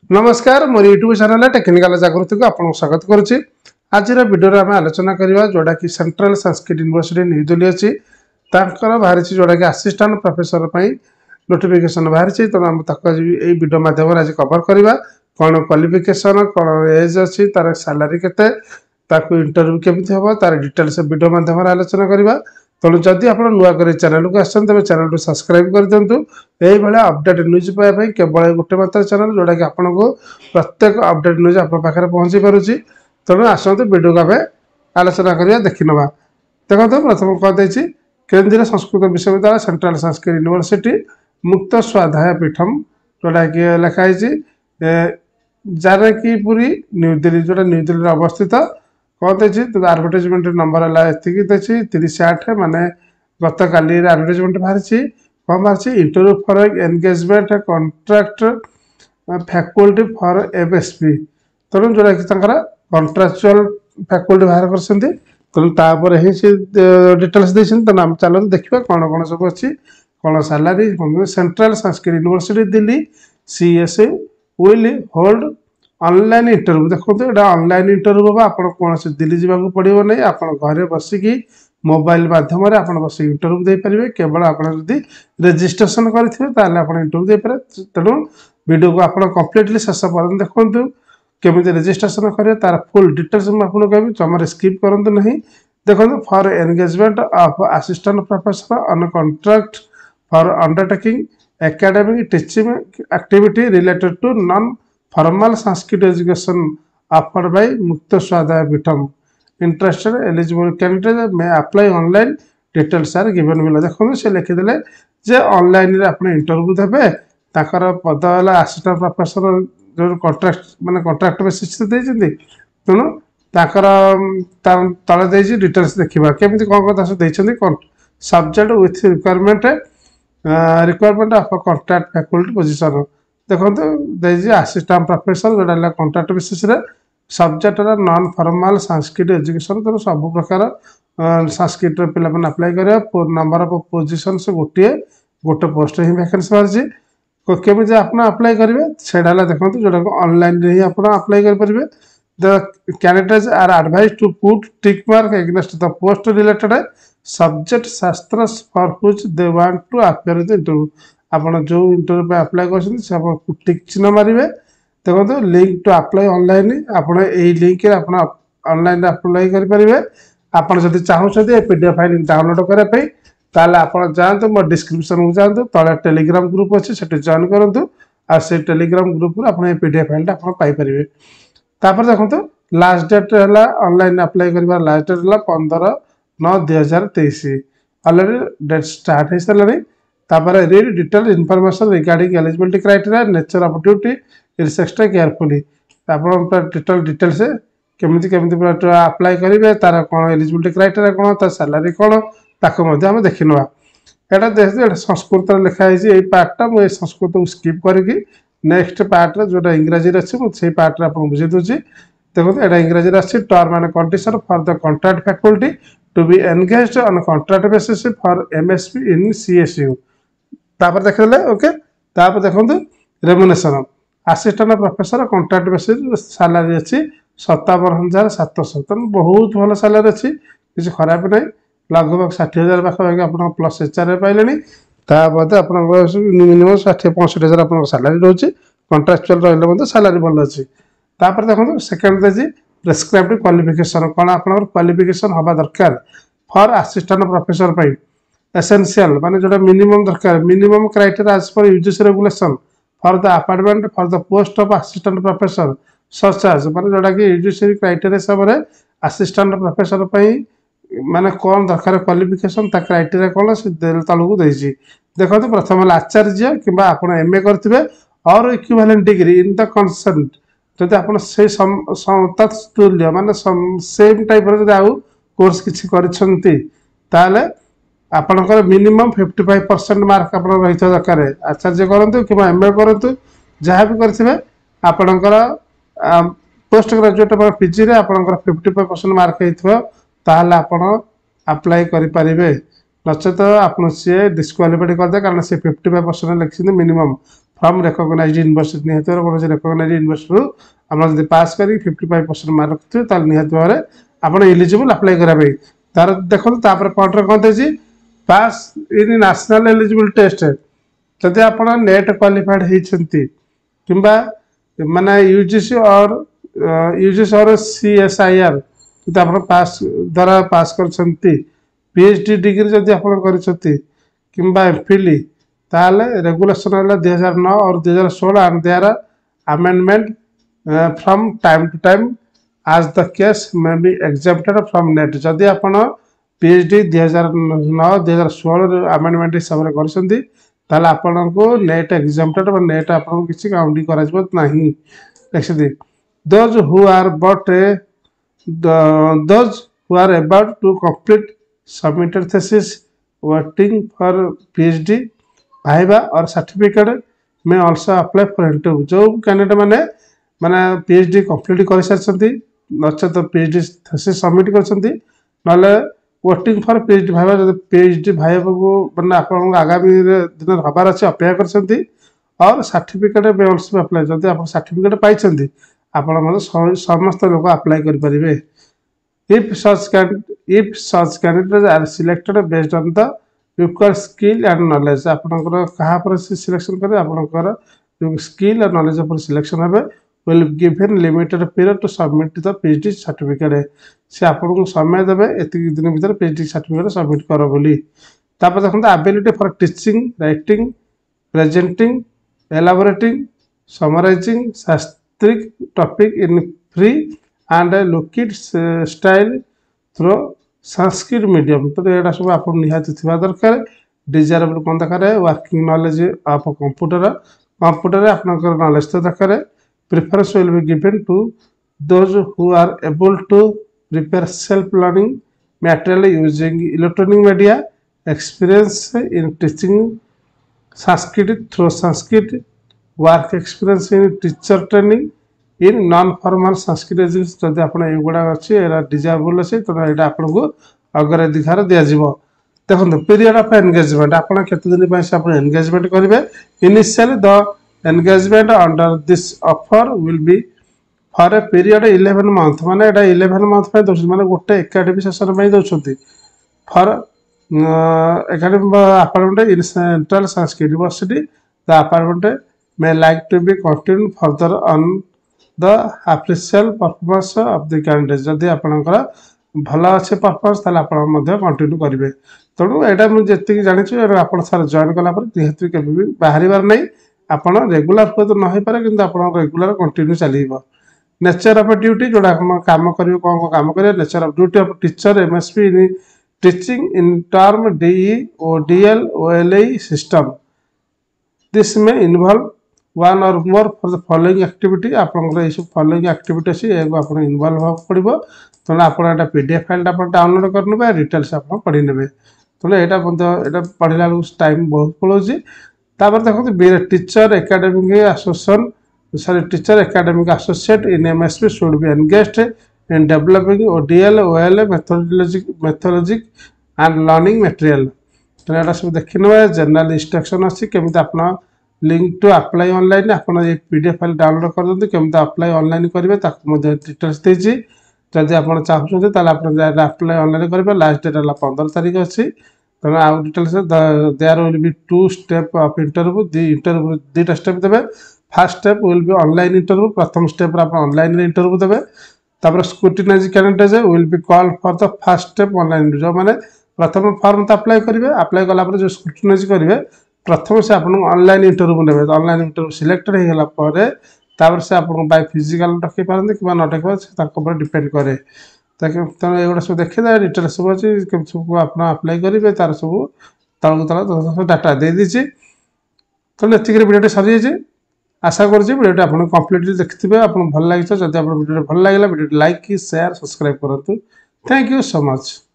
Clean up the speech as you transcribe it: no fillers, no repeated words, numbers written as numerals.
नमस्कार मोर YouTube channel technical जागृति को आपको स्वागत करुच्ची। आज वीडियो आम आलोचना करवा जोटा कि central Sanskrit university new Delhi अच्छी बाहरी जोटा कि असिस्टेंट प्रोफेसर नोटिफिकेशन बाहरी तेनाली वीडियो मध्यम आज कवर करवा कौन क्वालिफिकेशन कौन एज अच्छी तार सैलरी केते इंटरव्यू केमी हम तार डिटेल्स वीडियो मध्यम आलोचना करवा। तेणु जदि आप नुआ कर चैनल को आसान तेज चैनल को सब्सक्राइब कर दिंतु। यही अपडेट न्यूज पाइबा केवल गोटे मात्र चैनल जोटा कि आपको प्रत्येक अपडेट न्यूज आप पाखे पहुँची पारुची। तेणु आसतु वीडियो को आम आलोचना करवा देखी ना। देखो प्रथम कहते केंद्रीय संस्कृत विश्वविद्यालय सेंट्रल संस्कृत यूनिवर्सिटी मुक्त स्वाध्याय पीठम जोटा कि लिखाई जानकीपुरी न्यू दिल्ली जोटा न्यू दिल्ली अवस्थित कहते आडभटाइजमेंट नंबर है 30/8 माने गत काली आडभटाइजमेंट बाहरी कौन बाहरी interview for engagement contract faculty for MSP. तेणु जोटा कि कॉन्ट्रैक्चुअल फैकल्टी बाहर कर तेनापर ही डिटेल्स देते आम चलते देखा कौन कौन सब अच्छी कौन salary central Sanskrit university Delhi CSU will hold online interview. देखो ये ऑनलाइन इंटरव्यू हम आप कौन दिल्ली जावाक पड़ो नहीं आप घरे बसिकी मोबाइल माध्यम आप बस इंटरव्यू दे पारे केवल आप रजिस्ट्रेशन करेंगे इंटरव्यू दे पारे। तेणु वीडियो को आप कम्प्लीटली शेष पर्यटन देखु केमी रजिस्ट्रेशन करेंगे तार फुल डिटेल्स मुझे आपको कहूँ जमार स्किप करूँ नहीं। देखो for engagement of assistant professor on contract for undertaking academic teaching activity related to non formal Sanskrit education offered by Mukta Swadhyaya Peetham interested eligible candidate may apply online details are given below. देखो से लिखिदे जे online रे आपने interview देबे ताकर पद है assistant professor जो contract माने कॉन्ट्रैक्ट बेसिस देइछन्ती। तेणु ताकर तले देइछि डिटेल्स देखिबा केमिति कोन कथा से देइछन्ती subject with requirement of contract faculty position. देखो असिस्टेंट प्रोफेसर जोटा contract basis subject non formal Sanskrit education. तेणु सब प्रकार संस्कृत पे अप्लाई कर नंबर ऑफ पोजीशन से गोटे पोस्ट ही वैकेंसी बाहरी केमी आप अप्लाई करेंगे से देखो जोटा ऑनलाइन ही आप अप्लाई करेंगे। The candidates are advise to put tick mark against the post related subject shastra for which they want to appear the interview. आपड़ जो इंटरव्यू पे अप्लाई कर टिक चिन्ह मारे। देखो लिंक टू अप्लाई ऑनलाइन आपड़ यही लिंक ऑनलाइन अप्लाई करेंगे। आपड़ जब चाहते पीडीएफ फाइल डाउनलोड करने आप जातु मो डिस्क्रिप्शन को जातु तले टेलीग्राम ग्रुप अच्छे से जॉइन करूँ आ से टेलीग्राम ग्रुप आप पीडीएफ फाइल पाइपर। तापर देखो लास्ट डेट है ऑनलाइन अप्लाई कर लास्ट डेट है 15/9/2023 ऑलरेडी डेट स्टार्ट हो सारे। तापर read detail information regarding eligibility criteria nature of duty it's extra carefully आप डिटेल्स केमी केमी अप्लाई करेंगे तार कौन एलिजिबिलिटी क्राइटेरिया कौन तार सैलरी कौन ताको आम देखी ना। यहाँ देखते संस्कृत लिखाई यही पार्टा मुझे संस्कृत को स्किप करके नेक्स्ट पार्ट जोटा इंग्राजी अच्छी मुझे पार्ट आप बुझे दूसरी। देखो यहाँ इंग्राजी अच्छी term and condition for the contract faculty to be engaged on contract basis for MSP in CSU. तापर देखले ओके तापर देखो remuneration assistant professor contract basis salary अच्छी 57,700। तेनाली बहुत भल सैलरी अच्छी किसी खराब नहीं लगभग 60,000 पाखापाखि आप प्लस एचआर पाइले। ताद आप मिनिमम 60-65,000 आप सैलरी रोचे कॉन्ट्रैक्चुअल रही सैलरी भल अच्छी। तापर देखो सेकेंड देजी प्रेस्क्राइब्ड क्वालिफिकेशन कौन आप क्वालिफिकेशन हवा दरकार फॉर असिस्टेंट प्रोफेसर पर एसेंशियल माने जोटा मिनिमम दरकार minimum criteria as per UGC regulation for the appointment for the post of assistant professor such as माने जोटा कि यूजीसी क्राइटेरिया हिसाब से असिस्टेंट प्रोफेसर माने कौन दरकार क्वालिफिकेशन ता क्राइटेरिया कौन से तलू देती। देखो प्रथम आचार्य कि आप एमए करेंगे और equivalent degree in the consent जब आप तुल्य माने सेम टाइप आउ कोर्स किसी कर आपणकर मिनिमम 55% मार्क आप रही दरकार आचार्य करूँ कि एमए करूँ जहाँ भी करेंगे आपणकर पोस्ट ग्रेजुएट पीजी रे आपणकर 55% मार्क होता ताहले आपण अप्लाई करें नचेत आप सी डिस्क्वालिफाइड करदे कारण से 55% लिखिं मिनिमम। फ्रॉम रिकॉग्नाइज्ड यूनिवर्सिटी निहत कौन रिकॉग्नाइज्ड यूनिवर्सिटी आप जब पास कर 55% मार्क रखिए निहत भाव में आप एलिजिबल अप्लाई करने तार देखो पॉइंट कौन देती pass in national eligible test जदि आप नेट क्वालिफाइड होती कि माने यूजीसी और CSIR जब आप पास द्वारा पास कर PhD डिग्री जदि आप एमफिल ताले रेगुलेशन है 2009 और 2016 and there amendment from time to time आज the case may be exempted from NET जदि आप PhD 2009 2016 अमेंडमेंट हिसाब से कर आपन को नेट एग्जेम्प्टेड नेट आपको किसी काउंटिंग करा नहीं those who are about to complete submitted thesis waiting for PhD viva और सर्टिफिकेट में ऑल्सो अप्लाई फॉर इंटरव्यू जो कैंडिडेट माने PhD कंप्लीट कर सारी नचे तो PhD थेसिस सबमिट कर वेटिंग फॉर PhD भाइबा जब PhD भाइबा को मैंने आप आगामी दिन हबार अच्छे अपेक्षा कर और सर्टिफिकेट में ऑल्सो अप्लाई जब आप सर्टिफिकेट पाई आपण समस्त लोग अप्लाई करेंगे if such candidates are selected based on the required skill and knowledge आपनकर कहाँ पर सिलेक्शन करें आपनकर स्किल और नॉलेज पर सिलेक्शन है will given limited period to submit the PhD certificate से आपको समय देवे एति दिन भीतर PhD सर्टिफिकेट सबमिट करो बोली तापर देखंत ability for teaching writing presenting elaborating summarising शास्त्रिक topic in free and lucid style through Sanskrit medium तो यहाँ सब आप निहाती थी दरकार डिजायरेबल कौन दरकार वर्किंग नॉलेज ऑफ कंप्यूटर आपनकर नॉलेज तो दरकार preference will be given to those who are able to prepare self learning material using electronic media experience in teaching Sanskrit through Sanskrit work experience in teacher training in non formal Sanskrit education जब आप युवा अच्छे desirable अच्छे तो यहाँ आपको अग्राधिकार दिज्व देखो period of engagement आप दिन से आप एंगेजमेंट करेंगे initially the engagement under this offer will be for a period 11 month माने 11 मंथ दौर माने गोटे एकेडमी सेसन दौरान for academy appointment in central Sanskrit university the appointment may like to be continue further on the appraisal performance of the candidate जदि आपंकर भल अच्छे performance ताले आप कंटिन्यू करेंगे तेणु यहाँ मुझे जानी आप सर जॉइन कलापर निहत के बाहर नहीं आप रेगुलर हुए तो न हो पारे कि आप रेगुलर कंटिन्यू चलो नेचर ऑफ ड्यूटी जोड़ा काम करेंगे कौन काम करेंगे nature of duty of teacher MSP in teaching in term DE ODL OLE system this may involve one or more for the following activity आपंकर ये सब फॉलोइंग एक्टिविटी अच्छी आप इनवॉल्व होगा पड़ो तेना आप PDF फाइल डाउनलोड करने डिटेल्स आप पढ़ी ने तेना यहाँ पढ़ला टाइम बहुत पड़ोसी देखो teacher academic association sorry teacher academic associate in MSP should be engaged in developing ODL OLE methodologic and learning material तो यहाँ सब देखने जनरल इंस्ट्रक्शन अच्छी केमी आप लिंक टू अप्लाई ऑनलाइन आप PDF फाइल डाउनलोड कर दिखाते केमी अप्लाई ऑनलाइन करेंगे डिटेल्स देती जदि आप चाहते अप्लाई ऑनलाइन करेंगे लास्ट डेट है 15 तारीख अच्छी तेना आउ details there will be 2 step of interview दुईटा स्टेप देवे first step will be online interview प्रथम स्टेप आप ऑनलाइन इंटरव्यू देवे तापर scrutinize candidate will be call for the first step online जो मैंने प्रथम फॉर्म तो अप्लाई करेंगे अप्लाई कलापर जो स्क्रूटिनाइज करेंगे प्रथम से आपको ऑनलाइन इंटरव्यू ने ऑनलाइन इंटरव्यू सिलेक्टेड हो गला से आपको बाय फिजिकल डके पारते कि न डके डिपेंड करे तेनाली एगुड़ा सब देखिए डिटेल सब अच्छी सब आप अप्लाई करेंगे तार सब तलक तल डाटा दे दीजिए तेनाली एतिक भिडियो सरी जाए आशा करुँचे आपको कम्प्लीटली देखिए आपको भल लगी जब आप भिडियो भल लगे भिडियो लाइक शेयर सब्सक्राइब करूँ थैंक यू सो मच।